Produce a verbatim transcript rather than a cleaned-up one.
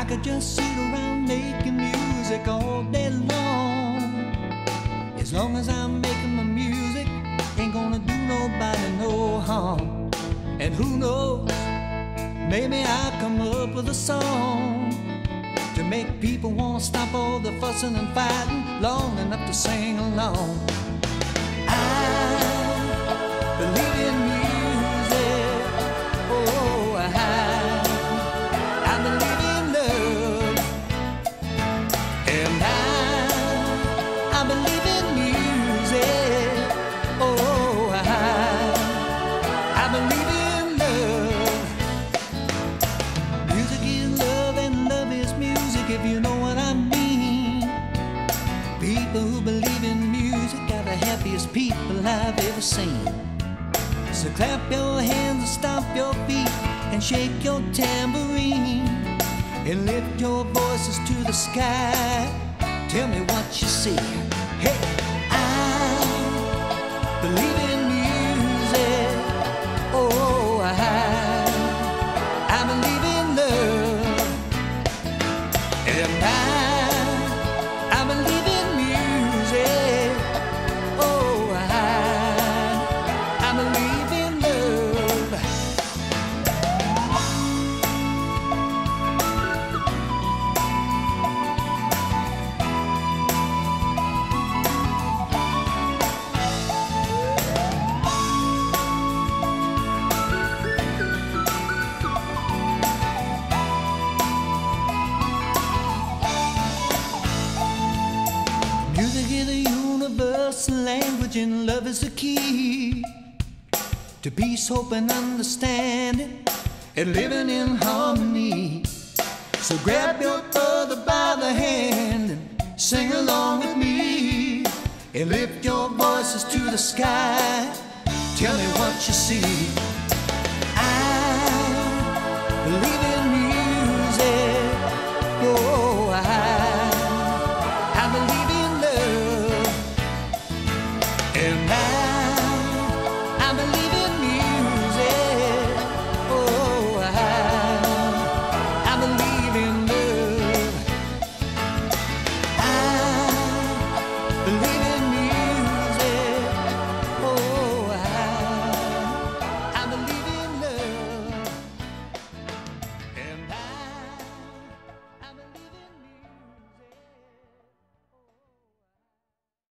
I could just sit around making music all day long. As long as I'm making my music, ain't gonna do nobody no harm. And who knows, maybe I'll come up with a song to make people wanna stop all the fussing and fighting long enough to sing along. I believe in music, oh, I, I believe in love, and I, I believe in music, oh, I, I believe in love. Music is love and love is music, if you know what I mean. People who believe in music are the happiest people I've ever seen. So clap your hands and stomp your feet and shake your tambourine and lift your voices to the sky. Tell me what you see. Hey, I believe in music. Oh, I, I believe in love, and I, I believe in music. Oh, I, I believe in love. Music is a universal language and love is the key to peace, hope and understanding and living in harmony. So grab your brother by the hand and sing along with me and lift your voices to the sky. Tell me what you see. I believe in music. Oh, I, I believe in love, and I, I believe in music. Oh, I, I believe in love. I believe